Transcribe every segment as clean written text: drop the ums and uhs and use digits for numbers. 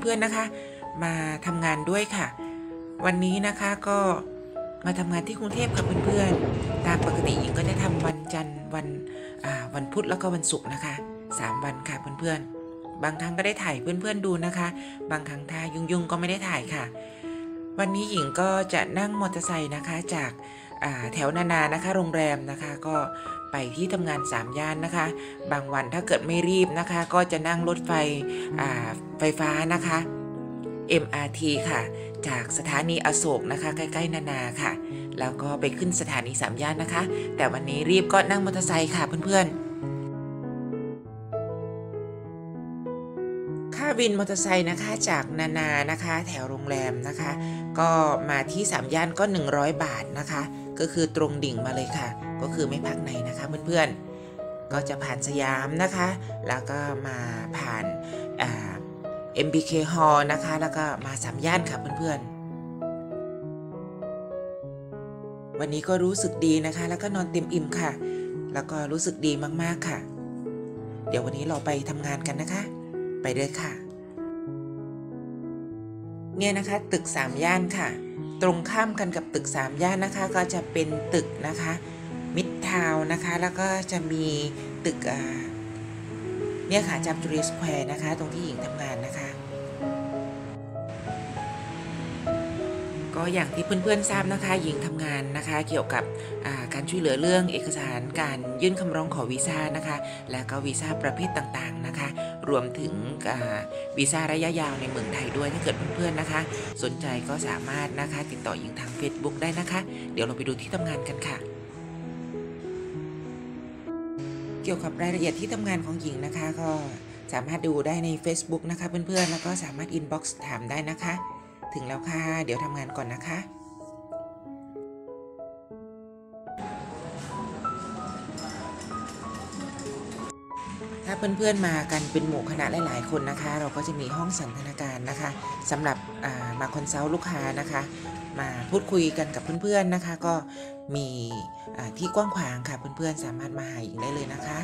พื่อนๆนะคะมาทำงานด้วยค่ะวันนี้นะคะก็มาทำงานที่กรุงเทพค่ะเพื่อนๆตามปกติหญิงก็จะทำวันจันทร์วันพุธแล้วก็วันศุกร์นะคะ3 วันค่ะเพื่อนๆบางครั้งก็ได้ถ่ายเพื่อนๆดูนะคะบางครั้งถ้ายุ่งๆก็ไม่ได้ถ่ายค่ะวันนี้หญิงก็จะนั่งมอเตอร์ไซค์นะคะจากแถวนานานะคะโรงแรมนะคะก็ไปที่ทำงาน3 ย่านนะคะบางวันถ้าเกิดไม่รีบนะคะก็จะนั่งรถไฟฟ้านะคะ MRT ค่ะจากสถานีอโศกนะคะใกล้ๆนานาค่ะแล้วก็ไปขึ้นสถานี3 ย่านนะคะแต่วันนี้รีบก็นั่งมอเตอร์ไซค์ค่ะเพื่อนๆค่าวินมอเตอร์ไซค์นะคะจากนานานะคะแถวโรงแรมนะคะก็มาที่3 ย่านก็100 บาทนะคะก็คือตรงดิ่งมาเลยค่ะก็คือไม่พักไหนนะคะเพื่อนๆก็จะผ่านสยามนะคะแล้วก็มาผ่านMBK Hall นะคะแล้วก็มา3 ย่านค่ะเพื่อนๆวันนี้ก็รู้สึกดีนะคะแล้วก็นอนเต็มอิ่มค่ะแล้วก็รู้สึกดีมากๆค่ะเดี๋ยววันนี้เราไปทำงานกันนะคะไปเลยค่ะเนี่ยนะคะตึก3 ย่านค่ะตรงข้ามกันกับตึก3 ย่านนะคะก็จะเป็นตึกนะคะมิดทาวน์นะคะแล้วก็จะมีตึกเนี่ยค่ะจามจุรีสแควร์นะคะตรงที่หญิงทำงานนะคะก็อย่างที่เพื่อนๆทราบนะคะหญิงทำงานนะคะเกี่ยวกับการช่วยเหลือเรื่องเอกสารการยื่นคำร้องขอวีซ่านะคะและก็วีซ่าประเภทต่างๆนะคะรวมถึงวีซ่าระยะยาวในเมืองไทยด้วยถ้าเกิดเพื่อนๆนะคะสนใจก็สามารถนะคะติดต่อหญิงทาง Facebook ได้นะคะเดี๋ยวเราไปดูที่ทำงานกันค่ะเกี่ยวกับรายละเอียดที่ทำงานของหญิงนะคะก็สามารถดูได้ใน Facebook นะคะเพื่อนๆแล้วก็สามารถ inbox ถามได้นะคะถึงแล้วค่ะเดี๋ยวทำงานก่อนนะคะถ้าเพื่อนๆมากันเป็นหมู่คณะหลายๆคนนะคะเราก็จะมีห้องสันทนาการนะคะสำหรับมาคอนซัลท์ลูกค้านะคะมาพูดคุยกันกับเพื่อนๆนะคะก็มีที่กว้างขวางค่ะเพื่อนๆสามารถมาหาหญิงได้เลยนะคะ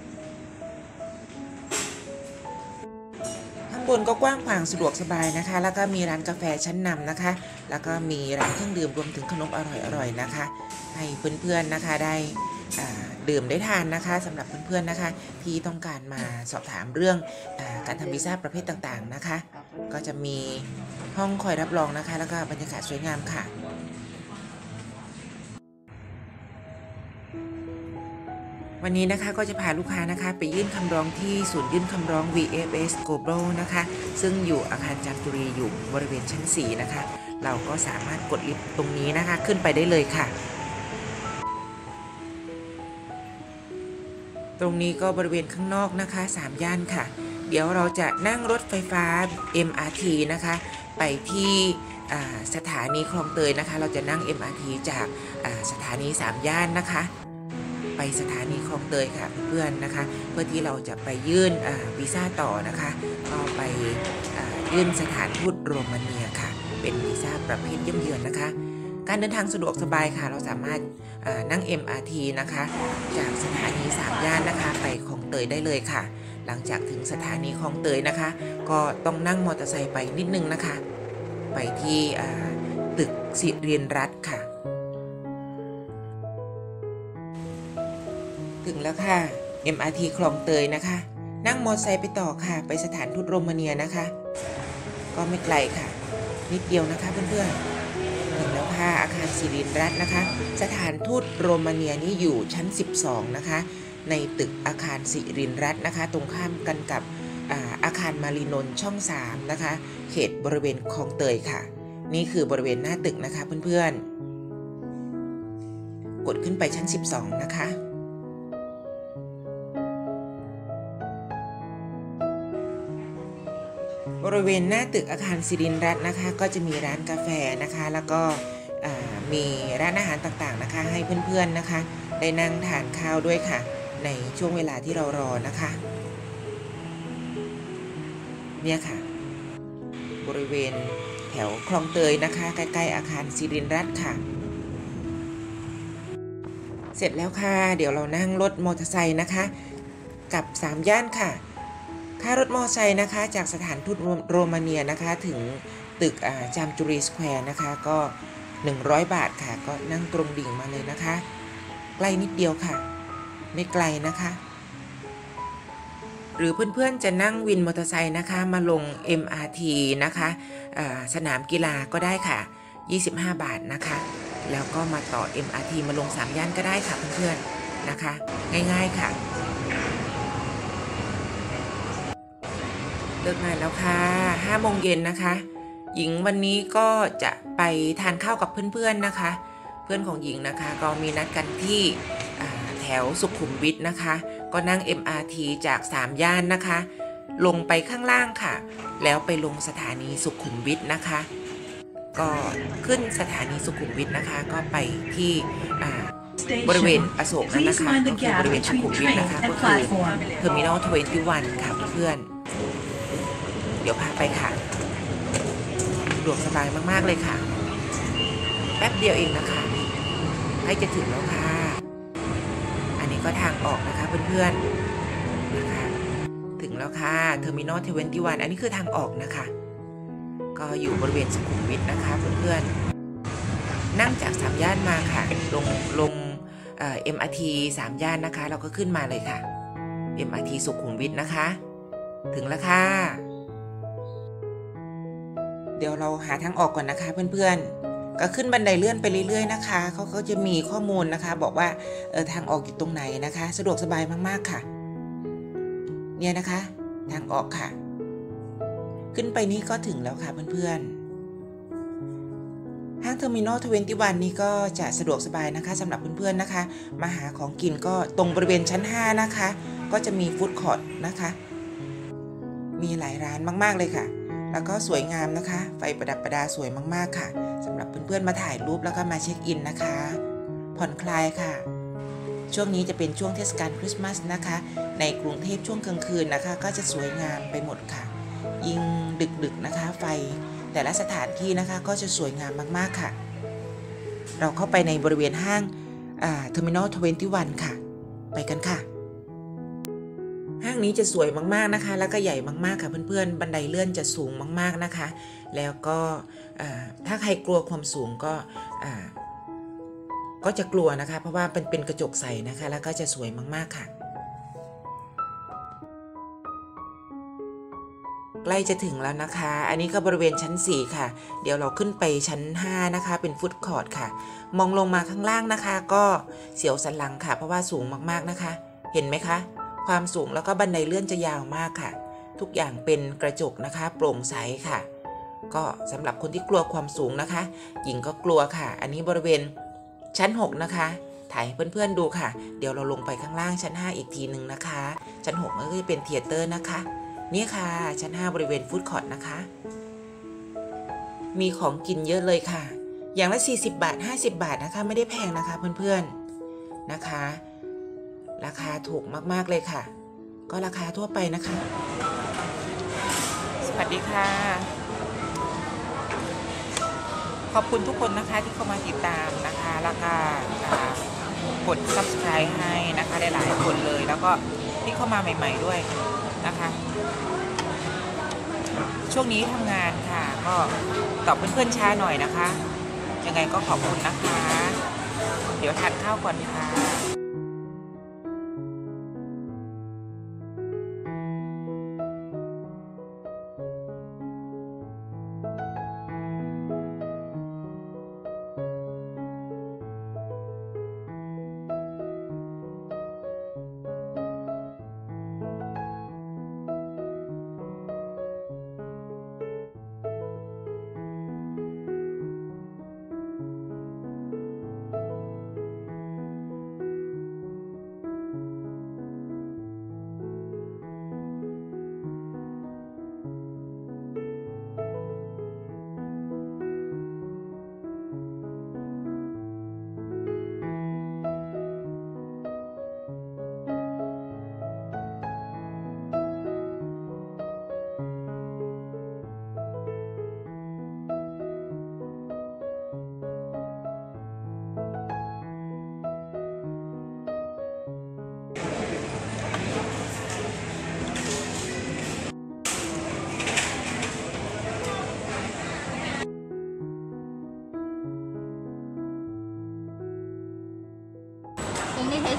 ข้างบนก็กว้างขวางสะดวกสบายนะคะแล้วก็มีร้านกาแฟชั้นนำนะคะแล้วก็มีร้านเครื่องดื่มรวมถึงขนมอร่อยๆนะคะให้เพื่อนๆนะคะได้ดื่มได้ทานนะคะสำหรับเพื่อนๆนะคะที่ต้องการมาสอบถามเรื่องการทำวีซ่าประเภทต่างๆนะคะก็จะมีห้องคอยรับรองนะคะแล้วก็บรรยากาศสวยงามค่ะวันนี้นะคะก็จะพาลูกค้านะคะไปยื่นคำร้องที่ศูนย์ยื่นคำร้อง VFS Global นะคะซึ่งอยู่อาคารจามจุรีอยู่บริเวณชั้น4นะคะเราก็สามารถกดลิฟต์ตรงนี้นะคะขึ้นไปได้เลยค่ะตรงนี้ก็บริเวณข้างนอกนะคะ3 ย่านค่ะเดี๋ยวเราจะนั่งรถไฟฟ้า MRT นะคะไปที่สถานีคลองเตยนะคะเราจะนั่ง MRT จากสถานี3 ย่านนะคะไปสถานีคลองเตยค่ะเพื่อนๆนะคะเพื่อที่เราจะไปยื่นวีซ่าต่อนะคะก็ไปยื่นสถานทูตโรมาเนียค่ะเป็นวีซ่าประเภทเยี่ยมเยือนนะคะการเดินทางสะดวกสบายค่ะเราสามารถนั่ง MRT นะคะจากสถานี3 ย่านนะคะไปคลองเตยได้เลยค่ะหลังจากถึงสถานีคลองเตยนะคะก็ต้องนั่งมอเตอร์ไซค์ไปนิดนึงนะคะไปที่ตึกสิรินรัตน์ค่ะถึงแล้วค่ะ MRT คลองเตยนะคะนั่งมอเตอร์ไซค์ไปต่อค่ะไปสถานทูตโรมาเนียนะคะก็ไม่ไกลค่ะนิดเดียวนะคะเพื่อนๆถึงแล้วค่ะอาคารสิรินรัตน์นะคะสถานทูตโรมาเนียนี่อยู่ชั้น12นะคะในตึกอาคารสิรินรัตน์นะคะตรงข้ามกันกับอาคารมารีนนท์ช่อง3นะคะเขตบริเวณคลองเตยค่ะนี่คือบริเวณหน้าตึกนะคะเพื่อนๆกดขึ้นไปชั้น12นะคะบริเวณหน้าตึกอาคารสิรินรัตน์นะคะก็จะมีร้านกาแฟนะคะแล้วก็มีร้านอาหารต่างๆนะคะให้เพื่อนๆนะคะได้นั่งทานข้าวด้วยค่ะในช่วงเวลาที่เรารอนะคะเนี่ยค่ะบริเวณแถวคลองเตยนะคะใกล้ๆอาคารสิรินรัตน์ค่ะเสร็จแล้วค่ะเดี๋ยวเรานั่งรถมอเตอร์ไซค์นะคะกับ3 ย่านค่ะค่ารถมอไซค์นะคะจากสถานทูตโรมาเนียนะคะถึงตึกจามจุรีสแควร์นะคะก็100 บาทค่ะก็นั่งตรงดิ่งมาเลยนะคะใกล้นิดเดียวค่ะไม่ไกลนะคะหรือเพื่อนๆจะนั่งวินมอเตอร์ไซค์นะคะมาลง MRT นะคะสนามกีฬาก็ได้ค่ะ25 บาทนะคะแล้วก็มาต่อ MRT มาลง3 ย่านก็ได้ค่ะเพื่อนๆนะคะง่ายๆค่ะเลิกงานแล้วค่ะ5 โมงเย็นนะคะหญิงวันนี้ก็จะไปทานข้าวกับเพื่อนๆนะคะเพื่อนของหญิงนะคะก็มีนัดกันที่แถวสุขุมวิทนะคะก็นั่ง MRT จาก3 ย่านนะคะลงไปข้างล่างค่ะแล้วไปลงสถานีสุขุมวิทนะคะก็ขึ้นสถานีสุขุมวิทนะคะก็ไปที่บริเวณอโศกนั้นนะคะก็คือบริเวณสุขุมวิทนะคะก็คือเทอร์มินอล21ค่ะเพื่อนเดี๋ยวพาไปค่ะสะดวกสบายมากๆเลยค่ะแป๊บเดียวเองนะคะใกล้จะถึงแล้วค่ะอันนี้ก็ทางออกนะคะเพื่อนๆนะคะถึงแล้วค่ะเทอร์มินอล21อันนี้คือทางออกนะคะก็อยู่บริเวณสุขุมวิทนะคะเพื่อนๆนั่งจาก3 ย่านมาค่ะลงMRT 3 ย่านนะคะเราก็ขึ้นมาเลยค่ะ MRT สุขุมวิทนะคะถึงแล้วค่ะเดี๋ยวเราหาทางออกก่อนนะคะเพื่อนๆก็ขึ้นบันไดเลื่อนไปเรื่อยๆนะคะเขาก็จะมีข้อมูลนะคะบอกว่าทางออกอยู่ตรงไหนนะคะสะดวกสบายมากๆค่ะเนี่ยนะคะทางออกค่ะขึ้นไปนี่ก็ถึงแล้วค่ะเพื่อนๆห้างเทอร์มินอล21นี่ก็จะสะดวกสบายนะคะสำหรับเพื่อนๆนะคะมาหาของกินก็ตรงบริเวณชั้น5นะคะก็จะมีฟู้ดคอร์ทนะคะมีหลายร้านมากๆเลยค่ะแล้วก็สวยงามนะคะไฟประดับประดาสวยมากๆค่ะสำหรับเพื่อนๆมาถ่ายรูปแล้วก็มาเช็คอินนะคะผ่อนคลายค่ะช่วงนี้จะเป็นช่วงเทศกาลคริสต์มาสนะคะในกรุงเทพช่วงกลางคืนนะคะก็จะสวยงามไปหมดค่ะยิ่งดึกๆนะคะไฟแต่ละสถานที่นะคะก็จะสวยงามมากๆค่ะเราเข้าไปในบริเวณห้างเทอร์มินอล21ค่ะไปกันค่ะห้างนี้จะสวยมากๆนะคะแล้วก็ใหญ่มากๆค่ะเพื่อนๆบันไดเลื่อนจะสูงมากๆนะคะแล้วก็ถ้าใครกลัวความสูงก็จะกลัวนะคะเพราะว่าเป็นกระจกใสนะคะแล้วก็จะสวยมากๆค่ะใกล้จะถึงแล้วนะคะอันนี้ก็บริเวณชั้น4ค่ะเดี๋ยวเราขึ้นไปชั้น5นะคะเป็นฟู้ดคอร์ทค่ะมองลงมาข้างล่างนะคะก็เสียวสันหลังค่ะเพราะว่าสูงมากๆนะคะเห็นไหมคะความสูงแล้วก็บันไดเลื่อนจะยาวมากค่ะทุกอย่างเป็นกระจกนะคะโปร่งใสค่ะก็สำหรับคนที่กลัวความสูงนะคะหญิงก็กลัวค่ะอันนี้บริเวณชั้น6นะคะถ่ายให้เพื่อนๆดูค่ะเดี๋ยวเราลงไปข้างล่างชั้น5อีกทีหนึ่งนะคะชั้น6ก็จะเป็นเธียเตอร์นะคะนี่ค่ะชั้น5บริเวณฟู้ดคอร์ทนะคะมีของกินเยอะเลยค่ะอย่างละ40 บาท50 บาทนะคะไม่ได้แพงนะคะเพื่อนๆนะคะราคาถูกมากๆเลยค่ะก็ราคาทั่วไปนะคะสวัสดีค่ะขอบคุณทุกคนนะคะที่เข้ามาติดตามนะคะแล้วก็กด subscribe ให้นะคะหลายๆคนเลยแล้วก็ที่เข้ามาใหม่ๆด้วยนะคะช่วงนี้ทำงานค่ะก็ตอบเพื่อนๆช้าหน่อยนะคะยังไงก็ขอบคุณนะคะเดี๋ยวทานข้าวก่อนค่ะ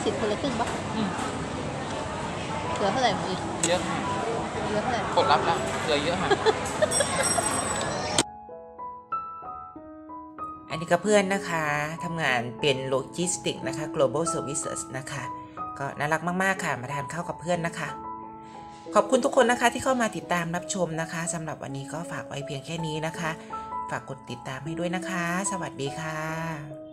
สิทธิ์คนละครึ่งปะเหลือเท่าไหร่อีกเยอะค่ะเหลือเท่าไหร่กดรับแล้วเหลือเยอะค่ะอันนี้ก็เพื่อนนะคะทำงานเป็นโลจิสติกนะคะ global services นะคะก็น่ารักมากๆค่ะมาทานข้าวกับเพื่อนนะคะขอบคุณทุกคนนะคะที่เข้ามาติดตามรับชมนะคะสำหรับวันนี้ก็ฝากไว้เพียงแค่นี้นะคะฝากกดติดตามให้ด้วยนะคะสวัสดีค่ะ